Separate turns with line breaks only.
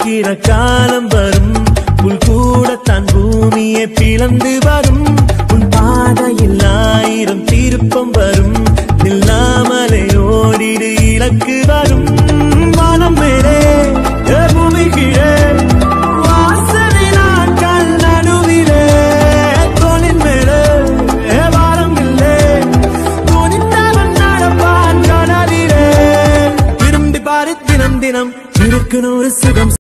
அடிக்கிற காலம் வரும் புல் கூடத்தான் பூமியை பிளந்து வரும் உன் பாதையில் 1000 திருப்பம் வரும் நில்லாமலே ஓடிடு இலக்கு வரும் வானம் மேலே பூமி கீழே வாசனை நாட்கள் நடுவிலே தோளின் மேலே வாரம் இல்லை துணித்தவன் நடப்பான் கடலிலே திரும்பி பாரு தினம் தினம் இருக்கு நூறு சுகம்